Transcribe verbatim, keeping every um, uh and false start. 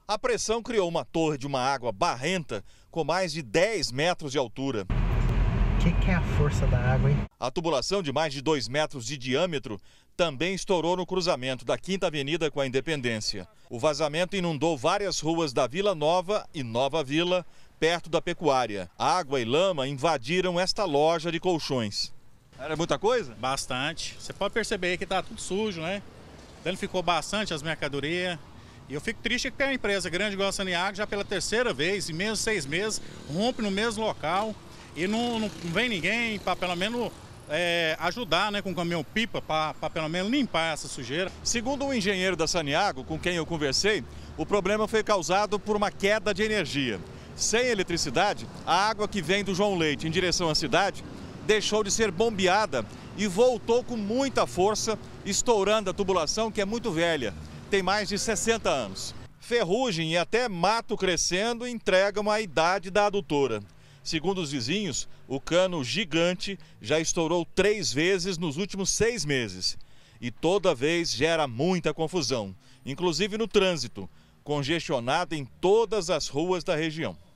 A pressão criou uma torre de uma água barrenta com mais de dez metros de altura. O que, que é a força da água, hein? A tubulação de mais de dois metros de diâmetro também estourou no cruzamento da Quinta Avenida com a Independência. O vazamento inundou várias ruas da Vila Nova e Nova Vila, perto da Pecuária. Água e lama invadiram esta loja de colchões. Era muita coisa? Bastante. Você pode perceber aí que tá tudo sujo, né? Danificou bastante as mercadorias. E eu fico triste que tem uma empresa grande igual a Saniago, já pela terceira vez, em menos de seis meses, rompe no mesmo local e não, não vem ninguém para pelo menos é, ajudar, né, com o caminhão-pipa, para pelo menos limpar essa sujeira. Segundo o engenheiro da Saniago, com quem eu conversei, o problema foi causado por uma queda de energia. Sem eletricidade, a água que vem do João Leite em direção à cidade deixou de ser bombeada e voltou com muita força, estourando a tubulação, que é muito velha. Tem mais de sessenta anos. Ferrugem e até mato crescendo entregam a idade da adutora. Segundo os vizinhos, o cano gigante já estourou três vezes nos últimos seis meses. E toda vez gera muita confusão, inclusive no trânsito, congestionado em todas as ruas da região.